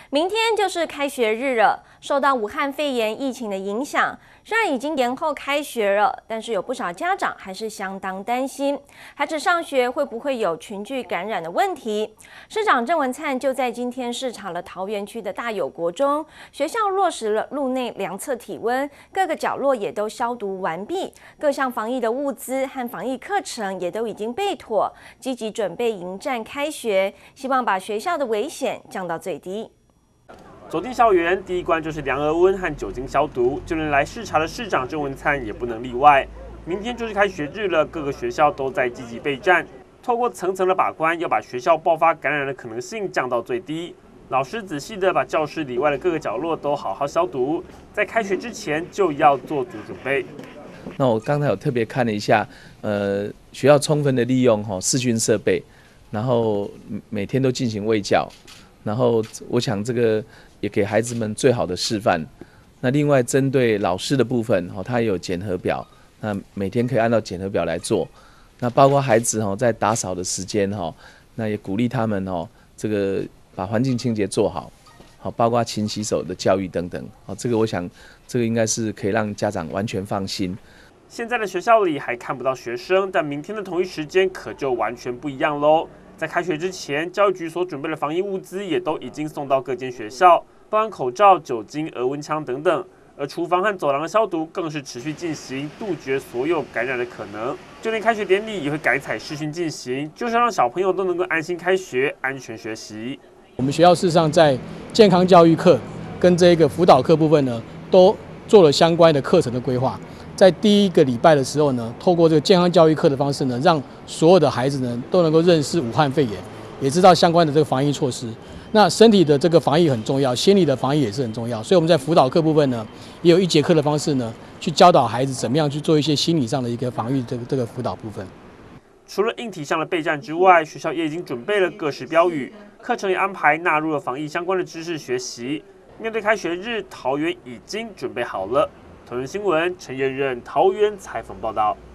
明天就是开学日了，受到武汉肺炎疫情的影响，虽然已经延后开学了，但是有不少家长还是相当担心，孩子上学会不会有群聚感染的问题。市长郑文灿就在今天视察了桃园区的大有国中，学校落实了入内量测体温，各个角落也都消毒完毕，各项防疫的物资和防疫课程也都已经备妥，积极准备迎战开学，希望把学校的危险降到最低。 走进校园，第一关就是量额温和酒精消毒，就连来视察的市长郑文灿也不能例外。明天就是开学日了，各个学校都在积极备战，透过层层的把关，要把学校爆发感染的可能性降到最低。老师仔细的把教室里外的各个角落都好好消毒，在开学之前就要做足准备。 那我刚才有特别看了一下，学校充分的利用视讯设备，然后每天都进行卫教，然后我想这个也给孩子们最好的示范。那另外针对老师的部分，他也有检核表，那每天可以按照检核表来做。那包括孩子在打扫的时间，那也鼓励他们这个把环境清洁做好，包括勤洗手的教育等等。这个我想这个应该是可以让家长完全放心。 现在的学校里还看不到学生，但明天的同一时间可就完全不一样喽。在开学之前，教育局所准备的防疫物资也都已经送到各间学校，包含口罩、酒精、额温枪等等。而厨房和走廊的消毒更是持续进行，杜绝所有感染的可能。就连开学典礼也会改采视讯进行，就是让小朋友都能够安心开学、安全学习。 我们学校事实上在健康教育课跟这个辅导课部分呢，都做了相关的课程的规划。在第一个礼拜的时候呢，透过这个健康教育课的方式呢，让所有的孩子呢都能够认识武汉肺炎，也知道相关的这个防疫措施。那身体的这个防疫很重要，心理的防疫也是很重要。所以我们在辅导课部分呢，也有1节课的方式呢，去教导孩子怎么样去做一些心理上的一个防御这个辅导部分。 除了硬体上的备战之外，学校也已经准备了各式标语，课程也安排纳入了防疫相关的知识学习。面对开学日，桃园已经准备好了。桃园新闻陈彦任桃园采访报道。